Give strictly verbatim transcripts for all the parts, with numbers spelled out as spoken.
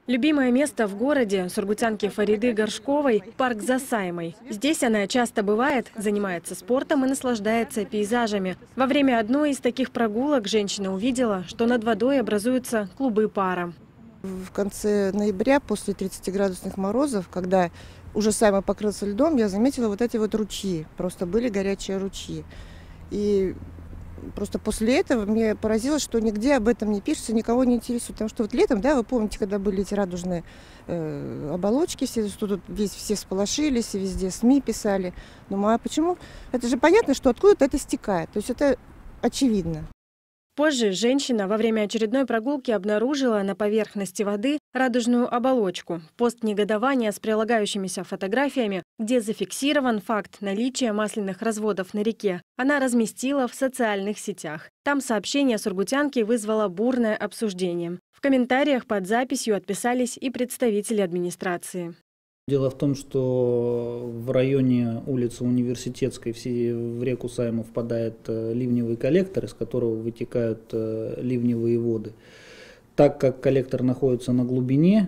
Любимое место в городе сургутянки Фариды Горшковой – парк за Саймой. Здесь она часто бывает, занимается спортом и наслаждается пейзажами. Во время одной из таких прогулок женщина увидела, что над водой образуются клубы пара. В конце ноября, после тридцатиградусных морозов, когда уже Сайма покрылся льдом, я заметила вот эти вот ручьи. Просто были горячие ручьи. И просто после этого мне поразилось, что нигде об этом не пишется, никого не интересует. Потому что вот летом, да, вы помните, когда были эти радужные э, оболочки, все, что тут весь, все сполошились, и везде СМИ писали. Ну а почему? Это же понятно, что откуда-то это стекает. То есть это очевидно. Позже женщина во время очередной прогулки обнаружила на поверхности воды радужную оболочку. Пост негодования с прилагающимися фотографиями, где зафиксирован факт наличия масляных разводов на реке, она разместила в социальных сетях. Там сообщение сургутянки вызвало бурное обсуждение. В комментариях под записью отписались и представители администрации. Дело в том, что в районе улицы Университетской в реку Сайму впадает ливневый коллектор, из которого вытекают ливневые воды. Так как коллектор находится на глубине,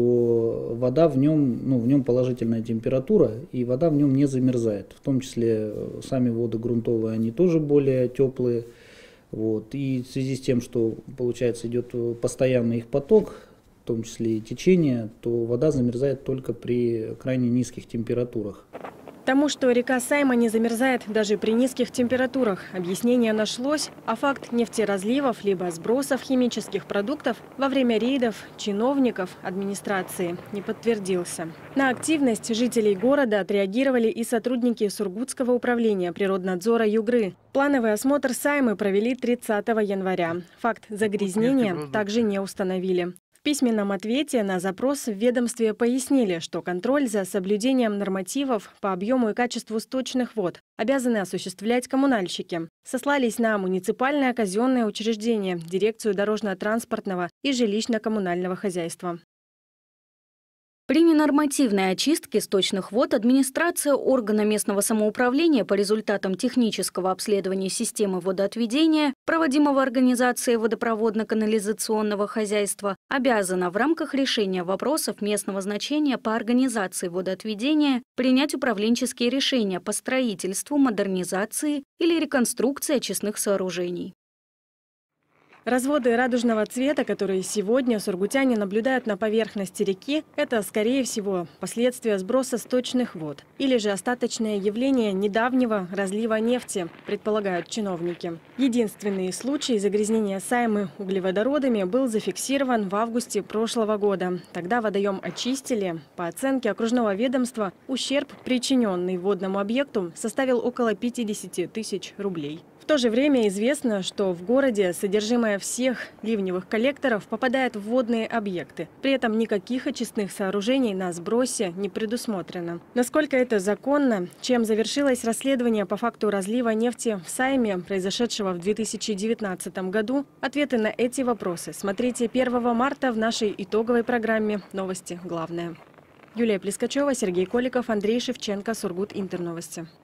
то вода в нем, ну, в нем положительная температура, и вода в нем не замерзает. В том числе сами воды грунтовые, они тоже более теплые. Вот. И в связи с тем, что, получается, идет постоянный их поток, в том числе и течение, то вода замерзает только при крайне низких температурах. Тому, что река Сайма не замерзает даже при низких температурах, объяснение нашлось, а факт нефтеразливов либо сбросов химических продуктов во время рейдов чиновников администрации не подтвердился. На активность жителей города отреагировали и сотрудники Сургутского управления природнадзора Югры. Плановый осмотр Саймы провели тридцатого января. Факт загрязнения также не установили. В письменном ответе на запрос в ведомстве пояснили, что контроль за соблюдением нормативов по объему и качеству сточных вод обязаны осуществлять коммунальщики. Сослались на муниципальное казенное учреждение, дирекцию дорожно-транспортного и жилищно-коммунального хозяйства. При ненормативной очистке сточных вод администрация органа местного самоуправления по результатам технического обследования системы водоотведения, проводимого организацией водопроводно-канализационного хозяйства, обязана в рамках решения вопросов местного значения по организации водоотведения принять управленческие решения по строительству, модернизации или реконструкции очистных сооружений. Разводы радужного цвета, которые сегодня сургутяне наблюдают на поверхности реки, это, скорее всего, последствия сброса сточных вод или же остаточное явление недавнего разлива нефти, предполагают чиновники. Единственный случай загрязнения Саймы углеводородами был зафиксирован в августе прошлого года. Тогда водоем очистили. По оценке окружного ведомства, ущерб, причиненный водному объекту, составил около пятидесяти тысяч рублей. В то же время известно, что в городе содержимое всех ливневых коллекторов попадает в водные объекты. При этом никаких очистных сооружений на сбросе не предусмотрено. Насколько это законно? Чем завершилось расследование по факту разлива нефти в Сайме, произошедшего в две тысячи девятнадцатом году? Ответы на эти вопросы смотрите первого марта в нашей итоговой программе «Новости. Главное». Юлия Плескачева, Сергей Коликов, Андрей Шевченко, Сургут Интерновости.